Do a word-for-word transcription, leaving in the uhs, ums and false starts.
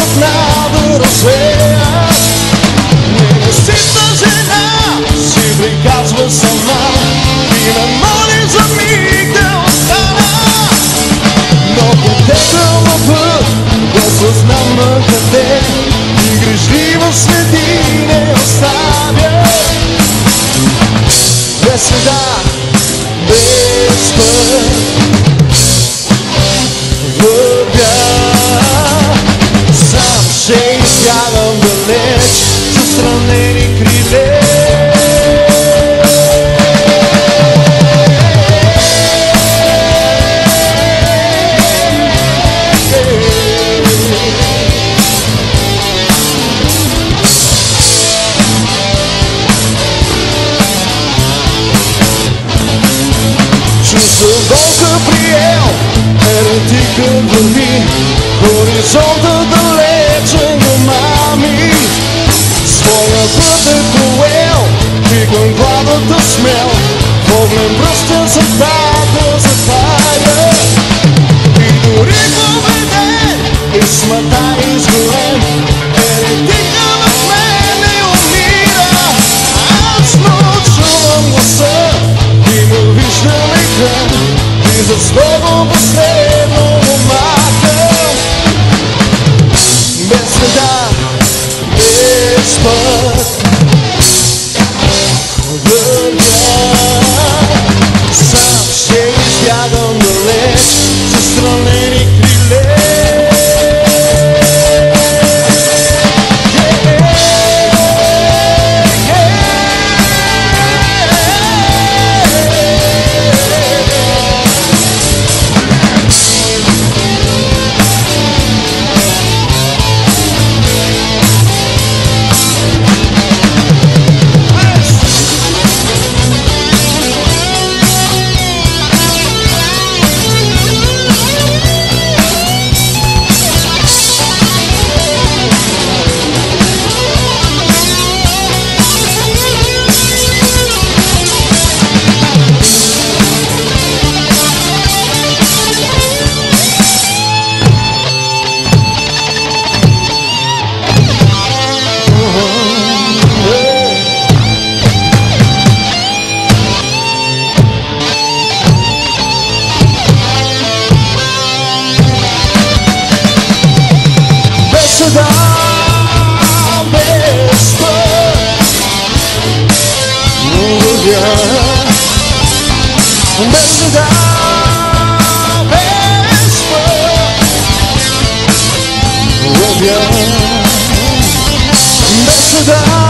една да развея. Ненаситна жена си приказва сама и ме моли за миг да остана. Но потекал път, да знам на къде и грижливо следи не оставя. Без следа, без път вървя. Сам ще избягам далеч с ранени криле. Болка приел, еретикът върви, хоризонта далече го мами. Своя път е поел, и към главата смел, в огнен бръща съдбата затваря. И дори победен, и смата изгорен, еретикът в мене умира. Аз но чувам гласа и му виждам екран, и за слово последно му махам. Без следа, без път вървя. Сам ще избягам далеч с ранени криле. Следа, без път вървя. Без следа, без път вървя. Без следа.